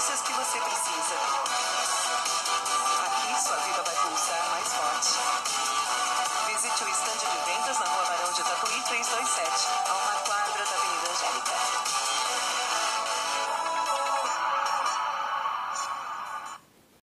notícias que você precisa. Aqui sua vida vai pulsar mais forte. Visite o estande de vendas na Rua Barão de Tatuí 327.